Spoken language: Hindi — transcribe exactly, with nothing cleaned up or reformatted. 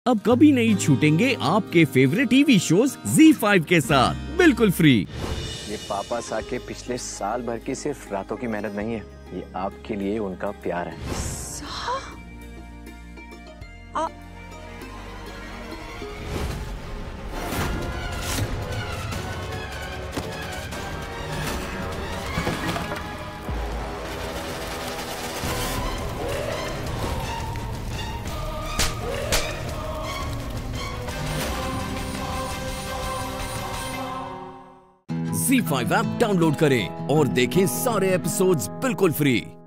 अब कभी नहीं छूटेंगे आपके favourite TV shows Zee five के साथ बिल्कुल फ्री। ये पापा सा के पिछले साल भर की सिर्फ रातों की मेहनत नहीं है, ये आपके लिए उनका प्यार है। आ... ज़ी फाइव ऐप डाउनलोड करें और देखें सारे एपिसोड्स बिल्कुल फ्री।